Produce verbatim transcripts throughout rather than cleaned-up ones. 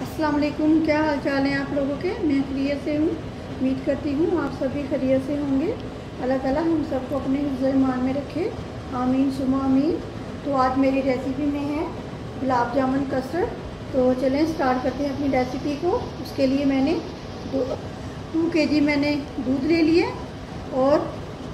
अस्सलाम वालेकुम। क्या हाल चाल है आप लोगों के? मैं खैरियत से हूँ। उम्मीद करती हूँ आप सभी खैरियत से होंगे। अल्लाह ताला हम सबको अपने ईमान में रखे, आमीन सुमा आमीन। तो आज मेरी रेसिपी में है गुलाब जामुन कस्टर्ड। तो चलें स्टार्ट करते हैं अपनी रेसिपी को। उसके लिए मैंने दो टू के जी मैंने दूध ले लिए और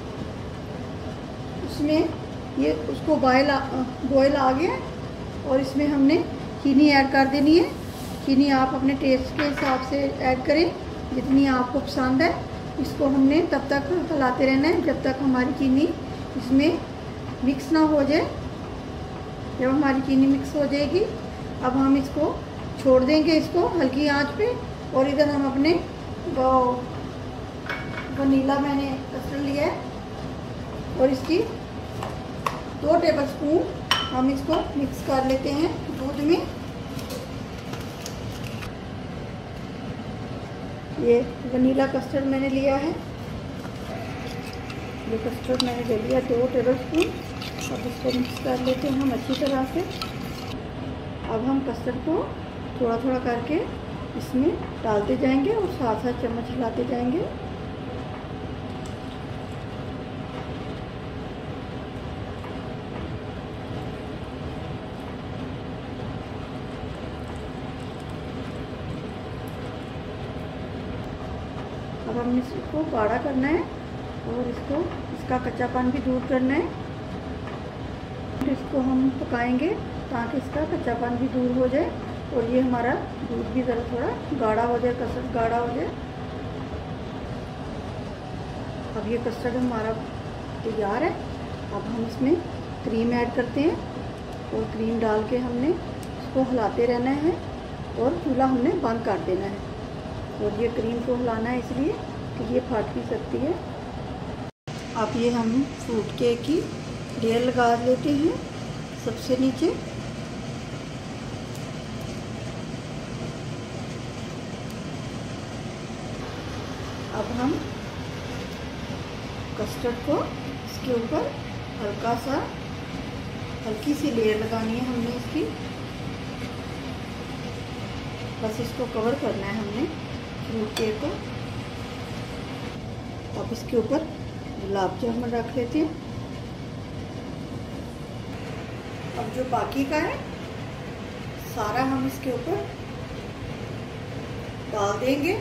उसमें ये उसको बॉयल बॉयल आ गया और इसमें हमने चीनी ऐड कर देनी है। चीनी आप अपने टेस्ट के हिसाब से ऐड करें जितनी आपको पसंद है। इसको हमने तब तक हिलाते रहना है जब तक हमारी चीनी इसमें मिक्स ना हो जाए। जब हमारी चीनी मिक्स हो जाएगी अब हम इसको छोड़ देंगे, इसको हल्की आंच पे। और इधर हम अपने वनीला मैंने कस्टर्ड लिया है और इसकी दो टेबलस्पून हम इसको मिक्स कर लेते हैं दूध में। ये वनीला कस्टर्ड मैंने लिया है, ये कस्टर्ड मैंने ले लिया दो टेबलस्पून। अब इसको मिक्स कर लेते हैं हम अच्छी तरह से। अब हम कस्टर्ड को थोड़ा थोड़ा करके इसमें डालते जाएंगे और साथ साथ चम्मच हिलाते जाएंगे। अब हमने इसको गाढ़ा करना है और इसको इसका कच्चापन भी दूर करना है। इसको हम पकाएंगे ताकि इसका कच्चापन भी दूर हो जाए और ये हमारा दूध भी ज़रा थोड़ा गाढ़ा हो जाए, कस्टर्ड गाढ़ा हो जाए। अब ये कस्टर्ड हमारा तैयार है। अब हम इसमें क्रीम ऐड करते हैं और क्रीम डाल के हमने इसको हिलाते रहना है और चूल्हा हमने बंद कर देना है। और ये क्रीम को हिलाना है इसलिए कि ये फट भी सकती है। अब ये हम फ्रूट केक की लेयर लगा लेते हैं सबसे नीचे। अब हम कस्टर्ड को इसके ऊपर हल्का सा हल्की सी लेयर लगानी है हमने इसकी। बस इसको कवर करना है हमने फ्रूट केक को। अब इसके ऊपर गुलाब जामुन रख लेते हैं। अब जो बाकी का है सारा हम इसके ऊपर डाल देंगे।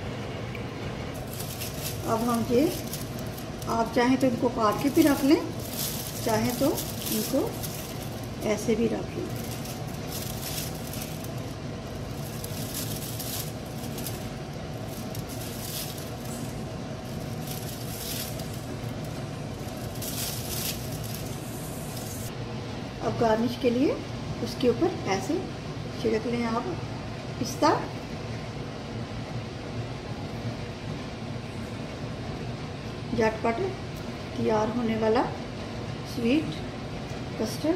अब हम ये आप चाहें तो इनको काट के भी रख लें, चाहें तो इनको ऐसे भी रख लें। अब गार्निश के लिए उसके ऊपर ऐसे छिड़क लें आप पिस्ता। झटपट तैयार होने वाला sweet custard.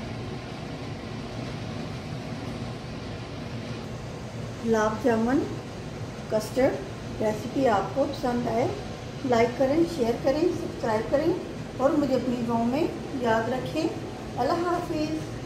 Gulab jamun custard recipe आपको पसंद आए लाइक करें, शेयर करें, सब्सक्राइब करें और मुझे अपनी दुआओं में याद रखें। अल्लाह हाफिज़।